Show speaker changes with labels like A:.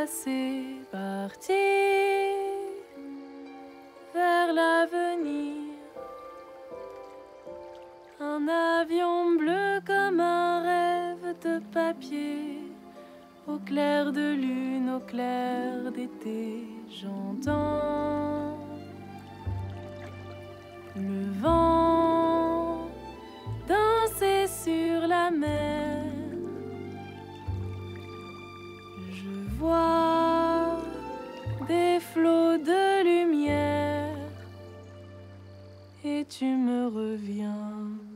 A: passé, parti vers l'avenir. Un avion bleu comme un rêve de papier, au clair de lune, au clair d'été, j'entends le vent danser sur la mer. Je vois des flots de lumière et tu me reviens.